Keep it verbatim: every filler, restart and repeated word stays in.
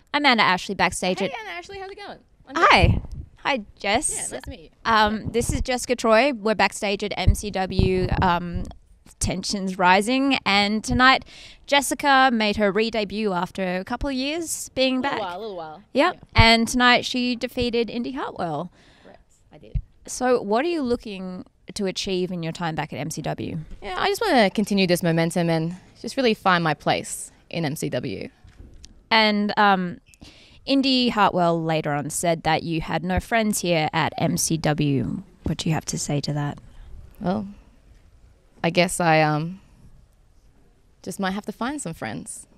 Amanda Ashley backstage Hey, at... Anna Ashley, how's it going? I'm Hi. Hi, Jess. Yeah, nice to meet you. Um, this is Jessica Troy. We're backstage at M C W, um, tensions rising, and tonight Jessica made her re-debut after a couple of years being A little back. while, a little while. Yep. Yeah, And tonight she defeated Indi Hartwell. correct. I did. So what are you looking to achieve in your time back at M C W? Yeah, I just want to continue this momentum and just really find my place in M C W. And um, Indi Hartwell later on said that you had no friends here at M C W. What do you have to say to that? Well, I guess I um just might have to find some friends.